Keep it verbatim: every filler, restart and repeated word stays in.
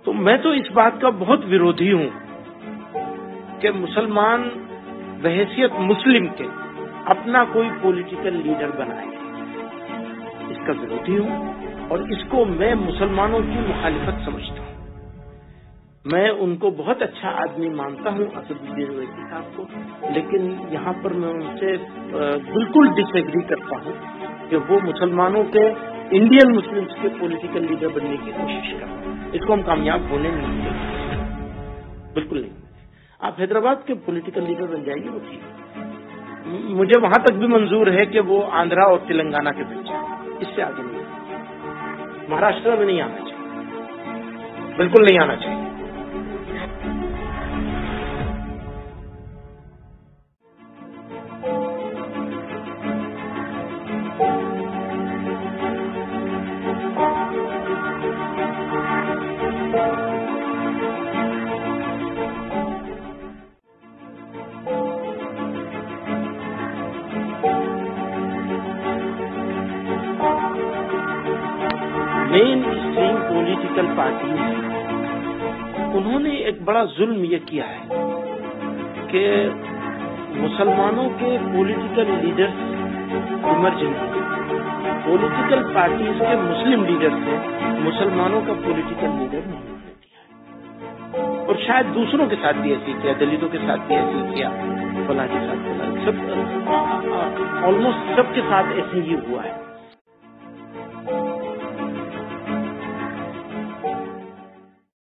تو میں تو اس بات کا بہت ورودھی ہوں کہ مسلمان بحیثیت مسلم کے اپنا کوئی پولیٹیکل لیڈر بنائے، اس کا ورودھی ہوں اور اس کو میں مسلمانوں کی مخالفت سمجھتا ہوں۔ میں ان کو بہت اچھا آدمی مانتا ہوں اسدالدین اویسی صاحب کو، لیکن یہاں پر میں ان سے بالکل ڈس ایگری کرتا ہوں کہ وہ مسلمانوں کے انڈین مسلمس کے پولیٹیکل لیڈر بننے کی کوشش کر رہے ہیں۔ اس کو ہم کامیاب ہونے نہیں دیں گے، بالکل نہیں۔ آپ حیدرآباد کے پولیٹیکل لیڈر بن جائیں گے وہ ٹھیک، مجھے وہاں تک بھی منظور ہے کہ وہ آندھرا اور تلنگانہ کے بن جائیں، اس سے آگے نہیں، مہاراشٹر میں نہیں آنا چاہیے، بالکل نہیں آنا چاہیے۔ مین اسٹریم پولیٹیکل پارٹیز انہوں نے ایک بڑا ظلم یہ کیا ہے کہ مسلمانوں کے پولیٹیکل لیڈرز ایمرج نہیں، پولیٹیکل پارٹیز کے مسلم لیڈر سے مسلمانوں کا پولیٹیکل لیڈر نہیں ہونے دیا، اور شاید دوسروں کے ساتھ بھی ایسے کیا، دلتوں کے ساتھ بھی ایسے کیا، فلاں کے ساتھ فلاں، سب آلموسٹ سب کے ساتھ ایسے ہی ہوا ہے۔